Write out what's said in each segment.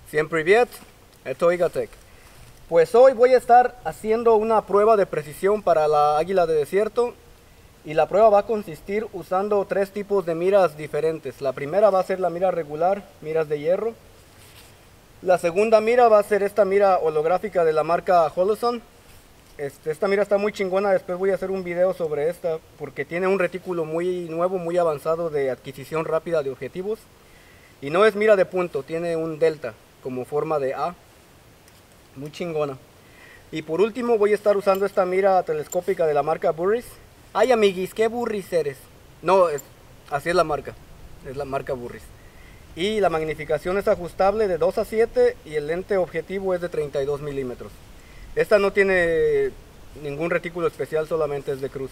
Всем привет, это Igatech. Pues hoy voy a estar haciendo una prueba de precisión para la águila de desierto y la prueba va a consistir usando tres tipos de miras diferentes. La primera va a ser la mira regular, miras de hierro. La segunda mira va a ser esta mira holográfica de la marca Holosun. Esta mira está muy chingona, después voy a hacer un video sobre esta porque tiene un retículo muy nuevo, muy avanzado de adquisición rápida de objetivos. Y no es mira de punto, tiene un delta como forma de A. Muy chingona. Y por último voy a estar usando esta mira telescópica de la marca Burris. Ay amiguis, ¿qué Burris eres? No, así es la marca Burris. Y la magnificación es ajustable de 2 a 7 y el lente objetivo es de 32 milímetros. Esta no tiene ningún retículo especial, solamente es de cruz.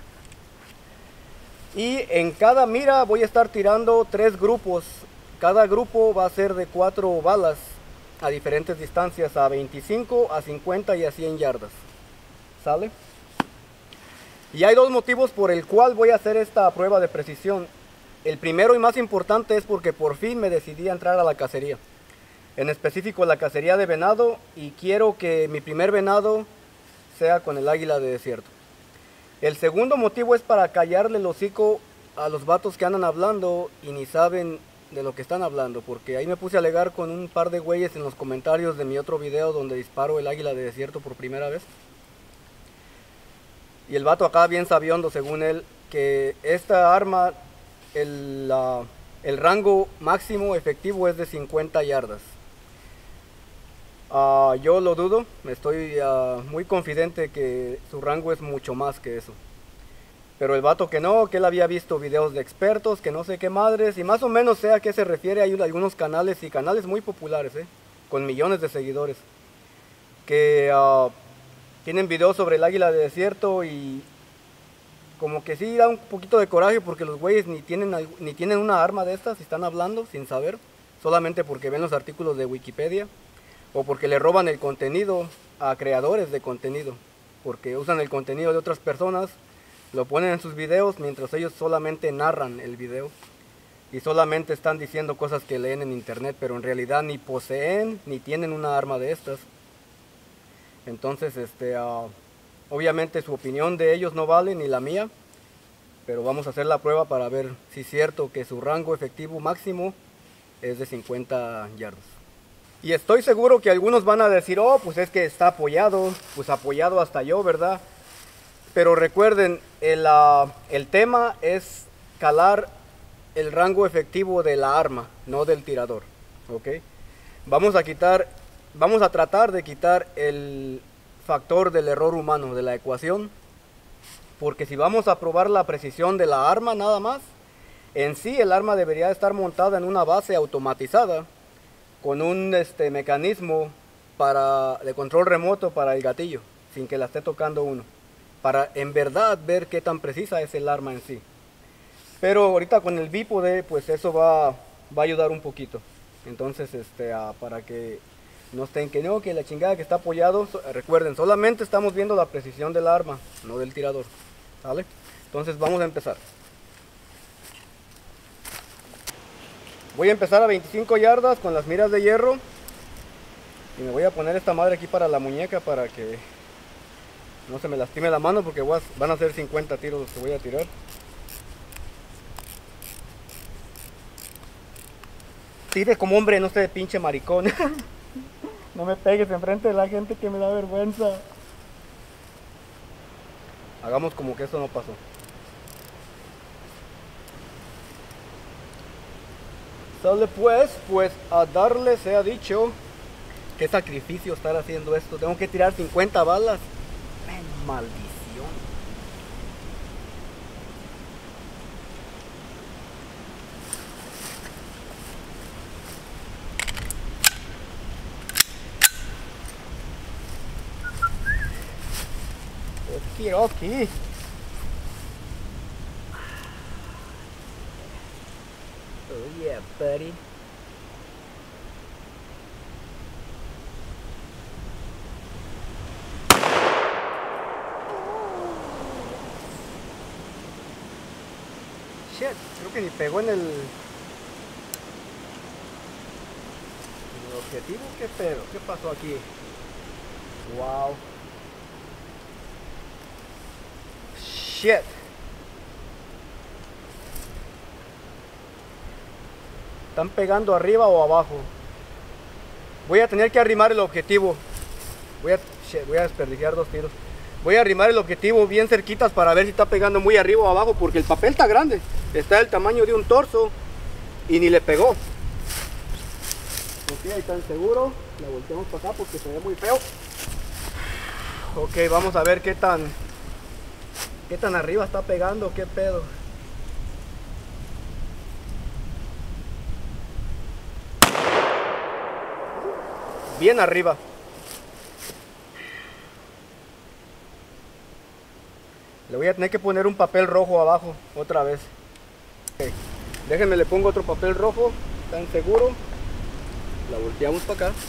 Y en cada mira voy a estar tirando 3 grupos. Cada grupo va a ser de 4 balas a diferentes distancias, a 25, a 50 y a 100 yardas. ¿Sale? Y hay 2 motivos por el cual voy a hacer esta prueba de precisión. El primero y más importante es porque por fin me decidí a entrar a la cacería. En específico la cacería de venado, y quiero que mi primer venado sea con el águila de desierto. El segundo motivo es para callarle el hocico a los vatos que andan hablando y ni saben de lo que están hablando, porque ahí me puse a alegar con un par de güeyes en los comentarios de mi otro video donde disparo el águila de desierto por primera vez. Y el vato acá bien sabiondo, según él, que esta arma, el rango máximo efectivo es de 50 yardas. Yo lo dudo, estoy muy confidente que su rango es mucho más que eso. Pero el vato que no, que él había visto videos de expertos, que no sé qué madres, y más o menos sé a qué se refiere. Hay algunos canales, y canales muy populares, con millones de seguidores, que tienen videos sobre el águila de desierto, y como que sí da un poquito de coraje porque los güeyes ni tienen una arma de estas y están hablando sin saber, solamente porque ven los artículos de Wikipedia, o porque le roban el contenido a creadores de contenido, porque usan el contenido de otras personas, lo ponen en sus videos mientras ellos solamente narran el video y solamente están diciendo cosas que leen en internet, pero en realidad ni poseen ni tienen una arma de estas. Entonces obviamente su opinión de ellos no vale ni la mía, pero vamos a hacer la prueba para ver si es cierto que su rango efectivo máximo es de 50 yardas. Y estoy seguro que algunos van a decir, oh, pues es que está apoyado, pues apoyado hasta yo, ¿verdad? Pero recuerden, el tema es calar el rango efectivo de la arma, no del tirador, ¿ok? Vamos a tratar de quitar el factor del error humano de la ecuación, porque si vamos a probar la precisión de la arma nada más, en sí el arma debería estar montada en una base automatizada, con un mecanismo de control remoto para el gatillo, sin que la esté tocando uno, para en verdad ver qué tan precisa es el arma en sí. Pero ahorita con el bípode, pues eso va a ayudar un poquito. Entonces, para que no estén que no, que la chingada que está apoyado, recuerden, solamente estamos viendo la precisión del arma, no del tirador, ¿sale? Entonces vamos a empezar. Voy a empezar a 25 yardas con las miras de hierro. Y me voy a poner esta madre aquí para la muñeca para que no se me lastime la mano, porque van a ser 50 tiros los que voy a tirar. Tire como hombre, no sé, de pinche maricón. No me pegues enfrente de la gente, que me da vergüenza. Hagamos como que eso no pasó. Sale pues a darle. Se ha dicho. Qué sacrificio estar haciendo esto. Tengo que tirar 50 balas. Maldición. Okidoki. Oh yeah, buddy. Shit, creo que ni pegó en el objetivo. ¿Qué pedo? ¿Qué pasó aquí? Wow. Shit. ¿Están pegando arriba o abajo? Voy a tener que arrimar el objetivo. Voy a desperdiciar 2 tiros. Voy a arrimar el objetivo bien cerquitas para ver si está pegando muy arriba o abajo, porque el papel está grande. Está del tamaño de un torso y ni le pegó. Ok, ahí está seguro. La volteamos para acá porque se ve muy feo. Ok, vamos a ver qué tan arriba está pegando, qué pedo. Bien arriba. Le voy a tener que poner un papel rojo abajo otra vez. Okay. Déjenme, le pongo otro papel rojo. ¿Están seguros? La volteamos para acá.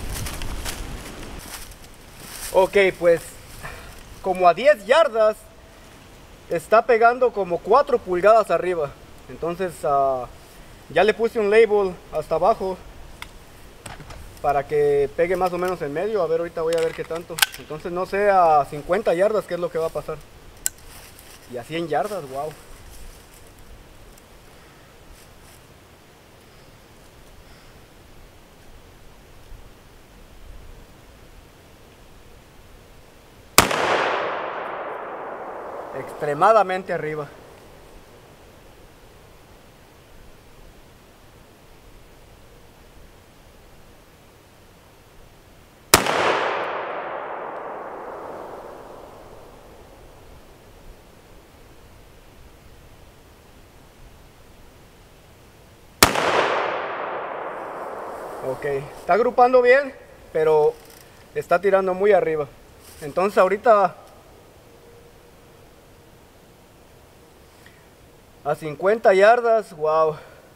Ok, pues como a 10 yardas está pegando como 4 pulgadas arriba. Entonces ya le puse un label hasta abajo para que pegue más o menos en medio. A ver, ahorita voy a ver qué tanto. Entonces no sé a 50 yardas qué es lo que va a pasar. Y a 100 yardas, wow. Extremadamente arriba. Ok, está agrupando bien, pero está tirando muy arriba. Entonces ahorita a 50 yardas, wow.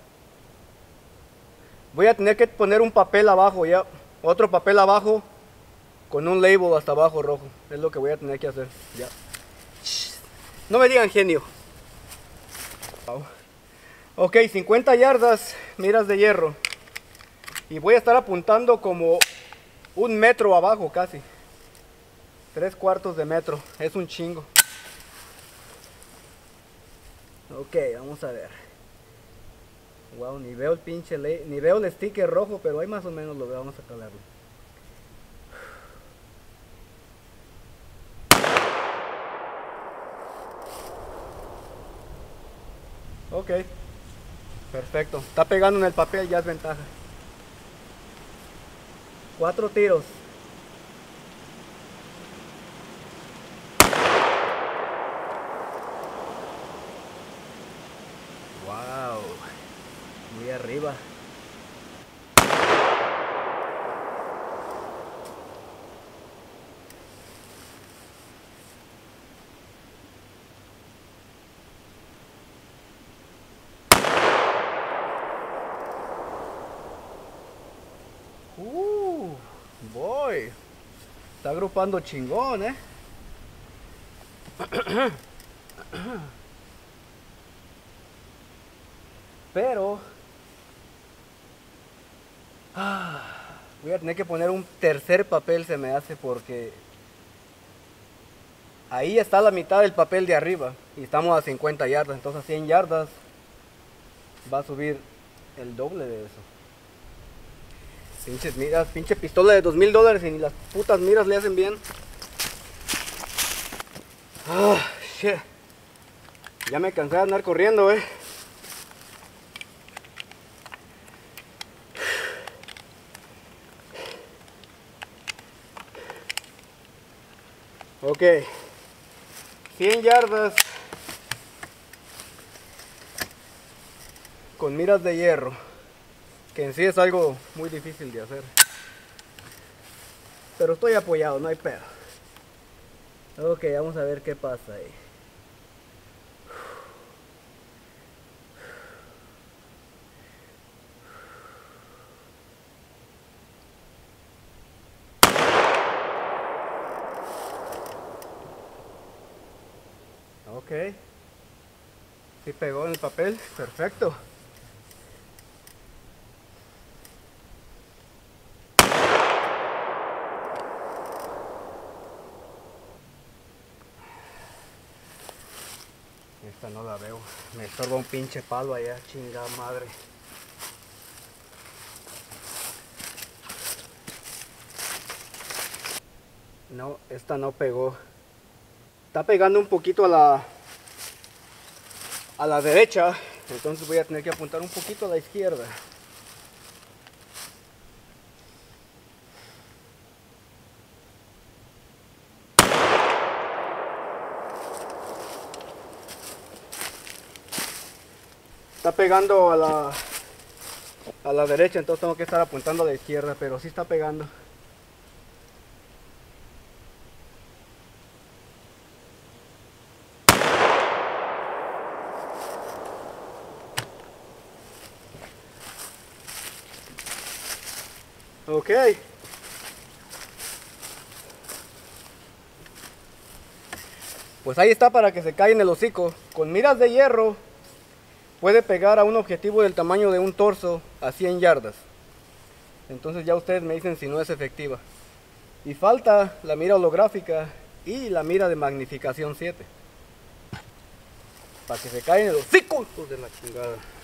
Voy a tener que poner un papel abajo ya, otro papel abajo con un label hasta abajo rojo. Es lo que voy a tener que hacer. Ya. No me digan genio. Wow. Ok, 50 yardas, miras de hierro. Y voy a estar apuntando como 1 metro abajo casi. 3/4 de metro. Es un chingo. Ok, vamos a ver. Wow, ni veo el pinche ni veo el sticker rojo, pero ahí más o menos lo veo. Vamos a calarlo. Ok, perfecto. Está pegando en el papel, ya es ventaja. 4 tiros. Wow, muy arriba. Boy, está agrupando chingón, Pero voy a tener que poner un tercer papel, se me hace, porque ahí está la mitad del papel de arriba y estamos a 50 yardas, entonces a 100 yardas va a subir el doble de eso. Pinches miras, pinche pistola de $2000 y ni las putas miras le hacen bien. Shit. Ya me cansé de andar corriendo, Ok, 100 yardas con miras de hierro, que en sí es algo muy difícil de hacer, pero estoy apoyado, no hay pedo. Ok, vamos a ver qué pasa ahí. Ok, sí pegó en el papel, perfecto. esta no la veo. Me estorba un pinche palo allá, chingada madre. No, esta no pegó. Está pegando un poquito a la derecha. Entonces voy a tener que apuntar un poquito a la izquierda. Está pegando a la derecha, entonces tengo que estar apuntando a la izquierda, pero sí está pegando. Ok. Pues ahí está para que se caiga en el hocico. Con miras de hierro puede pegar a un objetivo del tamaño de un torso a 100 yardas. Entonces ya ustedes me dicen si no es efectiva. Y falta la mira holográfica y la mira de magnificación 7. Para que se caiga en el hocico, hijos de la chingada.